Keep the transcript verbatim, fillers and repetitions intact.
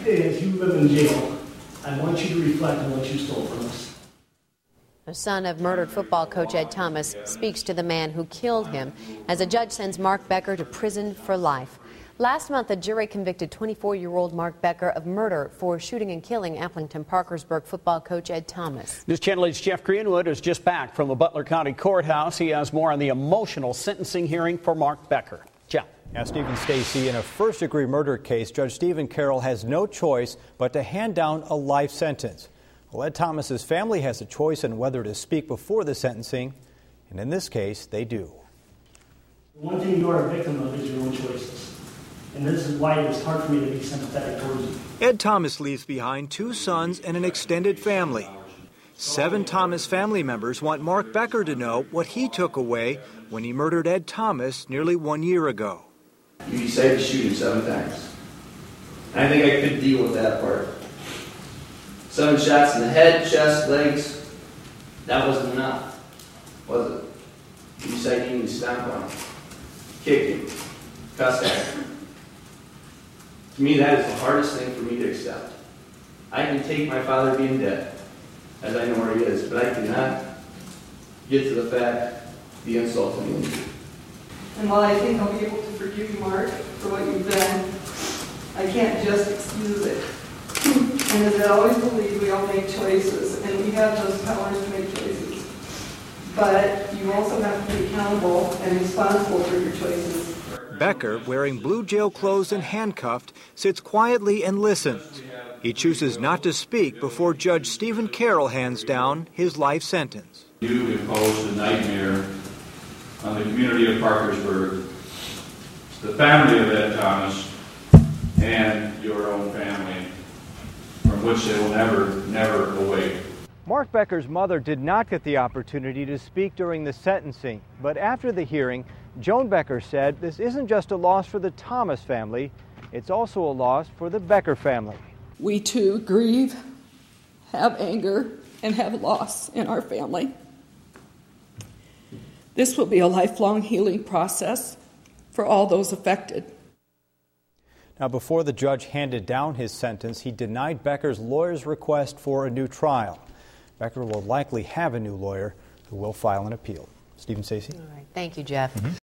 if you live in jail, I want you to reflect on what you stole from us. The son of murdered football coach Ed Thomas speaks to the man who killed him as a judge sends Mark Becker to prison for life. Last month, a jury convicted twenty-four-year-old Mark Becker of murder for shooting and killing Appleton Parkersburg football coach Ed Thomas. News Channel eight's Geoff Greenwood is just back from the Butler County Courthouse. He has more on the emotional sentencing hearing for Mark Becker. Geoff. Now, Stephen Stacy, in a first-degree murder case, Judge Stephen Carroll has no choice but to hand down a life sentence. Well, Ed Thomas's family has a choice on whether to speak before the sentencing, and in this case, they do. The one thing you are a victim of is your own choices. And this is why it's hard for me to be sympathetic towards you. Ed Thomas leaves behind two sons and an extended family. Seven Thomas family members want Mark Becker to know what he took away when he murdered Ed Thomas nearly one year ago. You decided to shoot him seven times. I think I could deal with that part. Seven shots in the head, chest, legs. That wasn't enough, was it? You decided you needed to stomp on him, kick him, cuss at him. To me, that is the hardest thing for me to accept. I can take my father being dead, as I know where he is, but I cannot get to the fact the insult to me. And while I think I'll be able to forgive you, Mark, for what you've done, I can't just excuse it. And as I always believe, we all make choices, and we have those powers to make choices. But you also have to be accountable and responsible for your choices. Becker, wearing blue jail clothes and handcuffed, sits quietly and listens. He chooses not to speak before Judge Stephen Carroll hands down his life sentence. You imposed a nightmare on the community of Parkersburg, the family of Ed Thomas, and your own family, from which they will never, never awake. Mark Becker's mother did not get the opportunity to speak during the sentencing, but after the hearing, Joan Becker said this isn't just a loss for the Thomas family, it's also a loss for the Becker family. We too grieve, have anger, and have loss in our family. This will be a lifelong healing process for all those affected. Now, before the judge handed down his sentence, he denied Becker's lawyer's request for a new trial. Becker will likely have a new lawyer who will file an appeal. Stephen Stacy. All right. Thank you, Geoff. Mm-hmm.